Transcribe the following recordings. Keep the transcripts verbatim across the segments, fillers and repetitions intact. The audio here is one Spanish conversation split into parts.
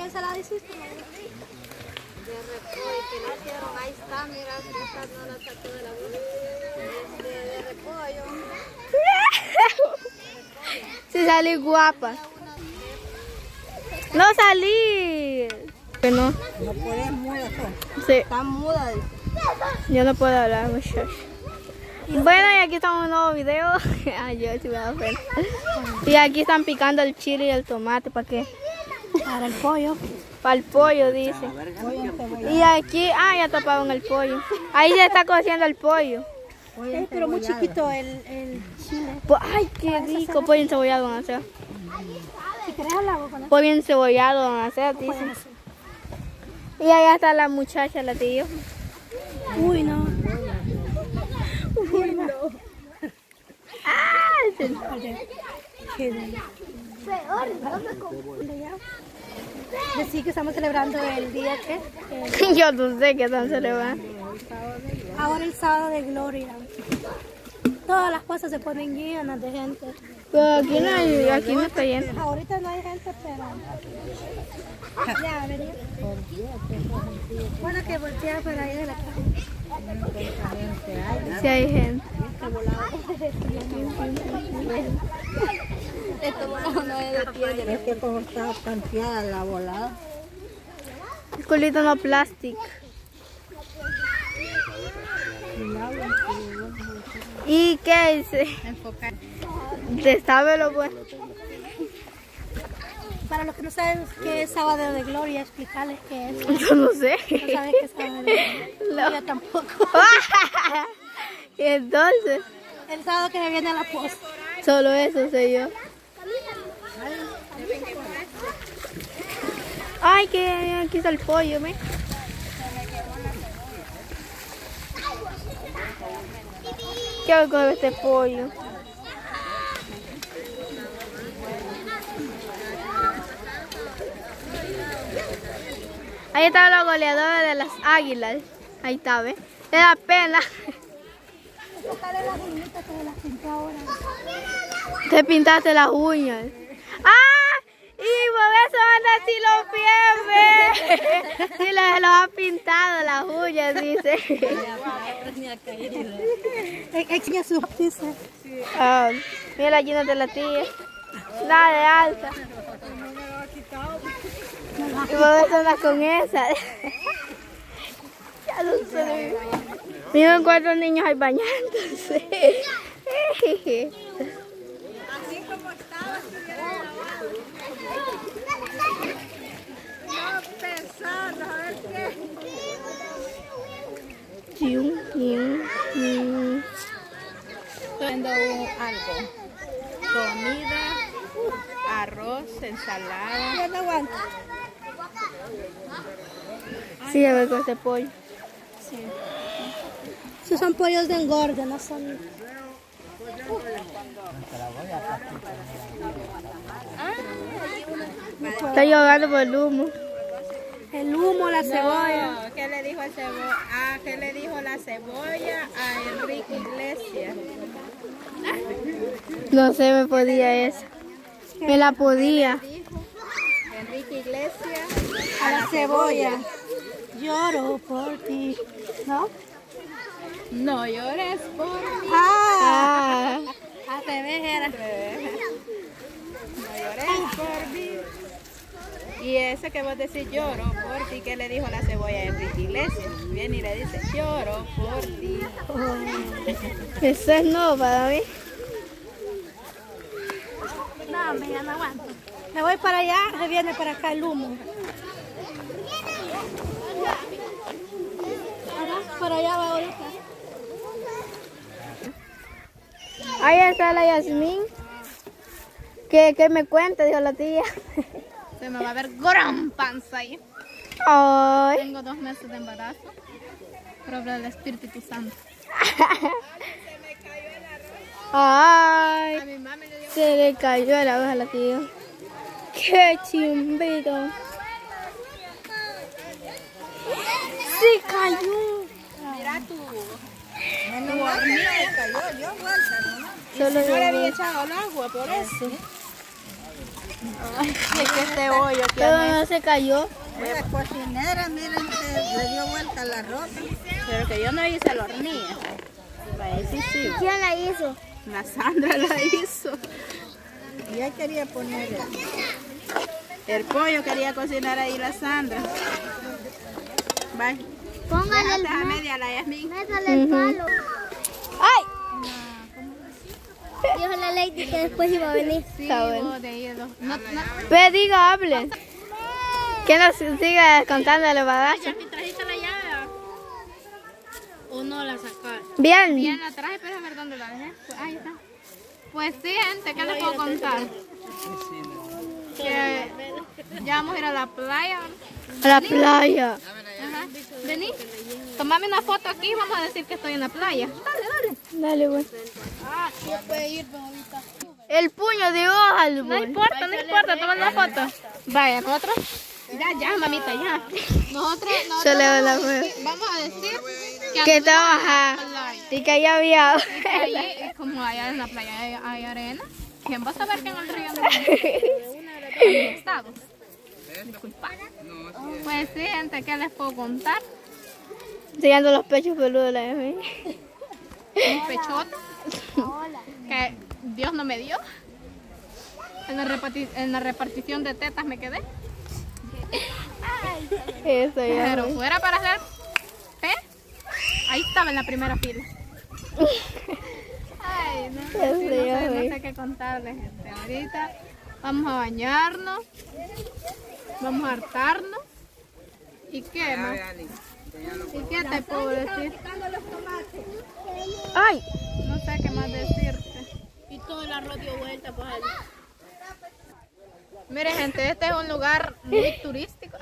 ensalada hiciste? De repollo que nacieron, ahí está, mira, esta no la sacó de la bolsa. Este, de repollo. Sí, salí guapa. No salí. Que no. No puedes muda, Sí. está muda. Yo no puedo hablar, muchachos. Bueno, y aquí estamos en un nuevo video. Ay, yo sí me da pena. Y aquí están picando el chile y el tomate. ¿Para qué? Para el pollo. Para el pollo, dice. Y aquí, ah, ya taparon el pollo. Ahí ya está cociendo el pollo. Eh, pero muy chiquito el, el chile. Po- Ay, qué rico. Pollo encebollado van a hacer. Si querés al agua con eso. Pollo encebollado van a hacer, dice. Y allá está la muchacha, la tío. Uy, no. Ah, sí. Decir que estamos celebrando el día que Yo no sé qué tan se le va. ahora el sábado de gloria. Todas las cosas se ponen llenas de gente. Pero aquí no, hay, aquí no está lleno. Ahorita no hay gente, pero ya vería. Bueno, que voltea para allá de la casa. Sí hay gente. Esto volado no es de piedra. Es que como está planteada la volada. El culito no plástico. ¿Y qué dice? Enfocar. Destábelo, pues. Para los que no saben qué es sábado de gloria, explicarles qué es. Yo no sé. No saben qué es sábado de gloria. No. Yo tampoco. Y entonces, El sábado que me viene a la posta. solo eso sé yo. Ay, que aquí está el pollo, ¿me? ¿Qué hago con este pollo? Ahí está la goleadora de las águilas. Ahí está, ¿ves? Le da pena. Sacarle las uñitas que me las pinté ahora. Te pintaste las uñas. ¡Ah! Y por eso anda así los pies, ¿ves? Sí, le lo ha pintado las uñas, dice. Enseña sus pisos. Ah, mira la llena de la tía. Nada de alta. Y por eso anda con esa. Ya no sé. Miren cuántos niños hay bañándose. Así como estaba, estuviera lavado. No pensando, a ver qué. Chium, chium, chium. Haciendo un- algo, comida, arroz, ensalada. Yo no aguanto. Sí, a ver con este pollo. Esos son pollos de engorde, no son... Está llorando por el humo. El humo, la cebolla. No, ¿qué le dijo el cebo- ah, ¿qué le dijo la cebolla a Enrique Iglesias? No sé, me podía eso. Me la podía. Enrique Iglesias. A la cebolla. Lloro por ti. ¿No? No llores por mí. Ah, Ah, al revés era. No llores por mí. Y ese que vos decís lloro por ti, ¿qué le dijo la cebolla a Enrique Iglesias? Viene y le dice lloro por ti. eso es nuevo para mí. No, me ya no aguanto. Me voy para allá, se viene para acá el humo. Ahora, por allá va ahorita. Ahí está la Yasmín. ¿Qué, qué me cuenta? Dijo la tía. Se me va a ver gran panza ahí. Ay. Tengo dos meses de embarazo. Por obra del Espíritu Santo. Ay. A mi mami le digo, Se le cayó el arroz a la tía. ¡Qué chimbito! ¡Se cayó! mira tú. Menos mal que me cayó, yo vuelta nomás. Solo No le había yo. echado el agua por eso. Ay, es que este hoyo que Pero han no se cayó. Esa cocinera, miren, que le dio vuelta la ropa. Pero que yo no hice la hornilla. Sí, sí. ¿Quién la hizo? La Sandra la hizo. Y ahí quería poner el, El pollo quería cocinar ahí la Sandra. Bye. Póngale el a media la Yasmin. métale el palo. ¡Ay! Dijo la Lady que después iba a venir. Sí, Está bueno. vos de ahí, no, no. Ve, diga, hable. Que nos siga contando el bagaje. ¿Yasmin, trajiste la llave? ¿O no la sacaste? Bien. Bien, la traje, pero a ver dónde la dejé. Pues, ahí está. Pues sí, gente, ¿qué les puedo contar? Que ya vamos a ir a la playa. A la playa. Ajá. Vení, tomame una foto aquí y vamos a decir que estoy en la playa. Dale, dale. Dale, güey. Ah, ya puede ir, pero ahorita. El puño de hoja, No importa, no importa, toma una foto. Vaya, nosotros. Ya, ya, mamita, ya. Nosotros, nosotros Se le va la vamos, a fe. decir, vamos a decir Que anduvimos estaba, en la ajá. playa. Y que ahí había. Y ahí, eh, como allá en la playa hay, hay arena, ¿quién va a saber que en el río no hay estado? Disculpa. Pues sí, gente, ¿qué les puedo contar? Enseñando los pechos peludos de la Yasmin. Un pechote que Dios no me dio. En la, reparti- en la repartición de tetas me quedé. Eso ya. Pero güey. fuera para hacer té, ahí estaba en la primera fila. Ay, no, sí, Eso no, sé, ya, no güey. sé qué contarles, gente. Ahorita vamos a bañarnos, vamos a hartarnos. ¿Y qué más? ¿Y qué te puedo decir? Ay. No sé qué más decirte. y todo el arroz dio vuelta, pues ahí. Mire, gente, este es un lugar muy turístico.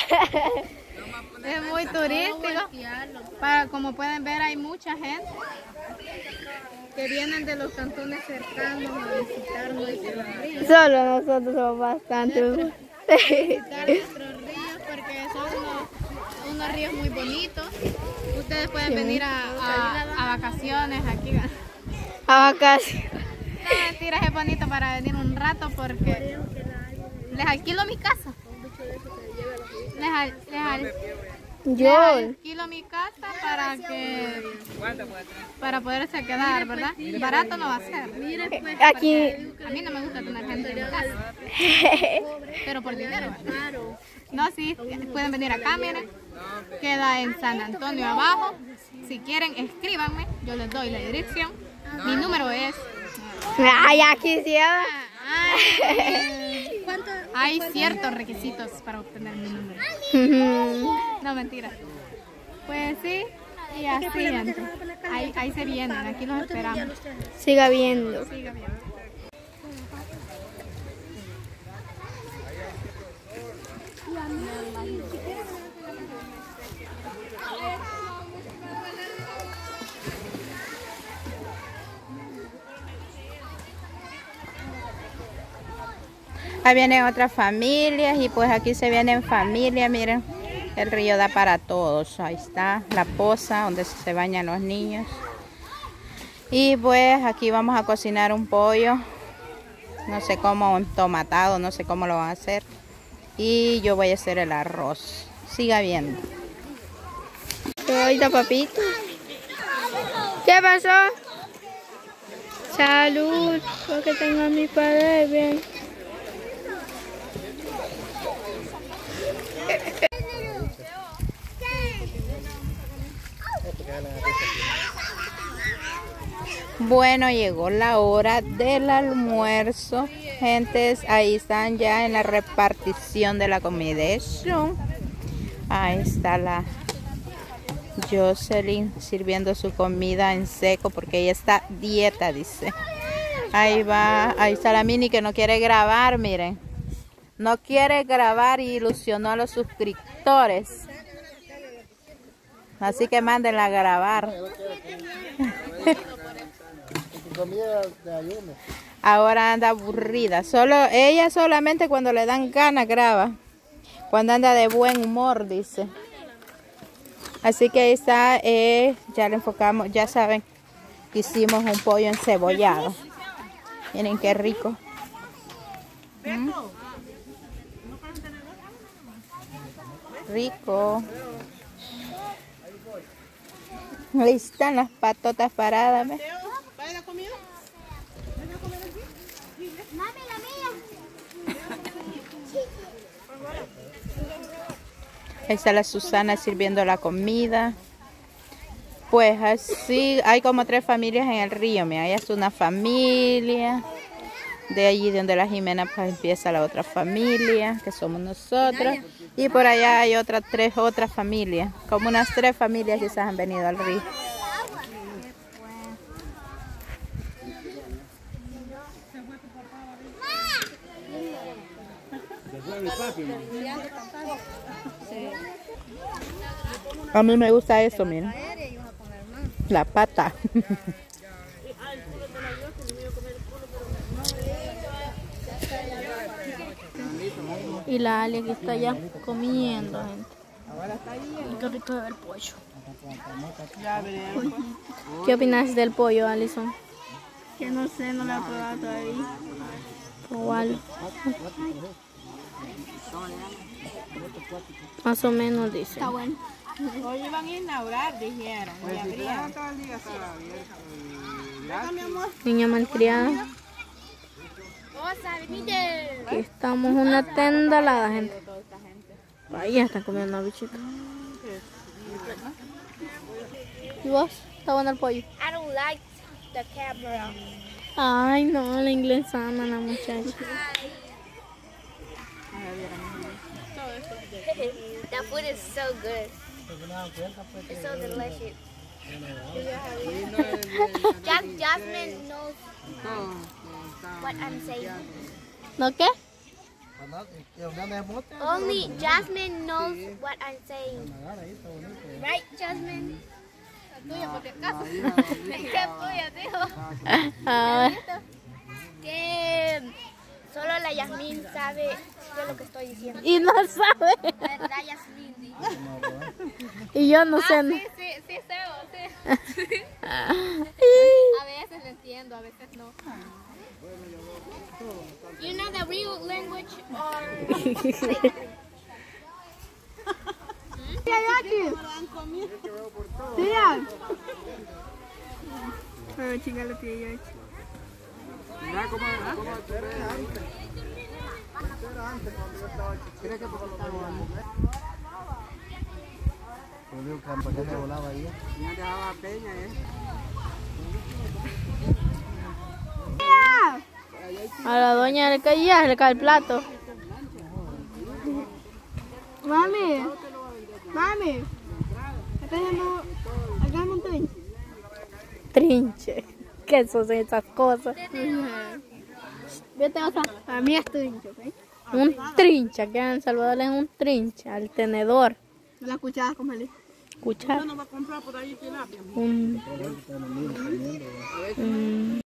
Es muy turístico. Para, como pueden ver, hay mucha gente que vienen de los cantones cercanos a visitar nuestros ríos. Solo nosotros somos bastante. Visitar nuestros ríos porque son unos, unos ríos muy bonitos. Ustedes pueden venir a, a, a vacaciones aquí. A vacaciones. No, mentira, es bonito para venir un rato porque les alquilo mi casa. Les, al- les, al- les Yo. alquilo mi casa para que para poderse quedar, ¿verdad? Barato no va a ser. Aquí. A mí no me gusta tener gente en mi casa, pero por dinero. ¿verdad? No, sí, pueden venir acá, miren. Queda en San Antonio abajo. Si quieren, escríbanme. Yo les doy la dirección. Mi número es... Ay, aquí sí. Ay, hay ciertos requisitos para obtener mi número. No, mentira. Pues sí, y así, gente. Ahí, ahí se vienen, aquí los esperamos. Siga viendo. Siga bien. Ahí vienen otras familias y pues aquí se vienen familias, miren, el río da para todos. Ahí está la poza donde se bañan los niños. Y pues aquí vamos a cocinar un pollo, no sé cómo, entomatado, no sé cómo lo van a hacer. Y yo voy a hacer el arroz. Siga viendo. Ahorita, papito. ¿Qué pasó? Salud, porque tengo a mi padre bien. Bueno, llegó la hora del almuerzo. Gentes, ahí están ya en la repartición de la comida. Ahí está la Jocelyn sirviendo su comida en seco porque ella está dieta, dice. Ahí va, ahí está la Mini que no quiere grabar, miren. No quiere grabar y ilusionó a los suscriptores. Así que mándenla a grabar. Ahora anda aburrida. Solo ella solamente cuando le dan ganas graba. Cuando anda de buen humor, dice. Así que ahí está, eh, ya le enfocamos, ya saben, hicimos un pollo encebollado. Miren qué rico. ¿Mm? Rico. Ahí están las patotas paradas. ¿Ves? Mami, la mía. Ahí está la Susana sirviendo la comida. Pues así, hay como tres familias en el río. Mira, ahí es una familia. De allí donde la Jimena pues empieza la otra familia, que somos nosotros. Y por allá hay otras tres otras familias. Como unas tres familias quizás han venido al río. A mí me gusta eso, mira. La pata. Y la Ali que está ya comiendo, gente. Qué rico es el pollo. ¿Qué opinas del pollo, Alison? Que no sé, no la he probado todavía. Probarlo. Más o menos dice. Está bueno. Hoy iban a inaugurar, dijeron. Niña malcriada. Aquí estamos en una tendalada, gente. Ahí ya están comiendo una bichita. ¿Y vos? ¿Está bueno el pollo? I don't like the camera. Ay, no, la inglesana, la muchacha. That food is so good. It's so delicious. Jas Jasmine knows what I'm saying. ¿No qué? Only Jasmine knows what I'm saying. Right, Jasmine? ¿Qué tuya, tío? Ah, Que solo la Yasmín sabe de lo que estoy diciendo. y no sabe. ¿Verdad, Yasmín? Y yo no sé. Sí, sí, sí, sé, sí. A veces lo entiendo, a veces no. You know the real language or... Pero chinga la tía yo. A la doña le caía, le cae el plato. Mami, mami, acá llamamos, acá hay un trinche. Trinche. ¿Qué son esas cosas? Vete, o sea, a mí es trinche, ¿ok? Un trinche, aquí en El Salvador es un trinche, al tenedor. La cuchara, como le Cuchara. Un, un